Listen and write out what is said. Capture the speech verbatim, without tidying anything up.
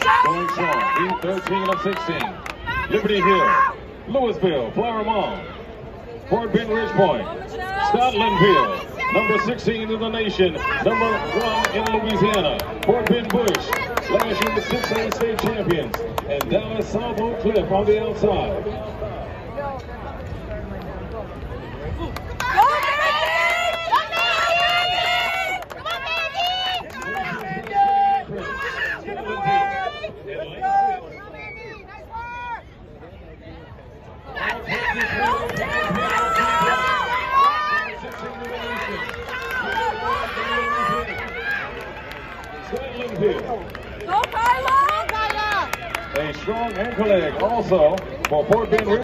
Going strong, lead thirteen of sixteen. Liberty Hill, Louisville, Flower Mound, Fort Bend Ridge Point, Scotlandville, number sixteen in the nation, number one in Louisiana, Fort Bend Bush, last year the six A state champions, and Dallas South Oak Cliff on the outside. A strong ankle leg also for Fort Bend.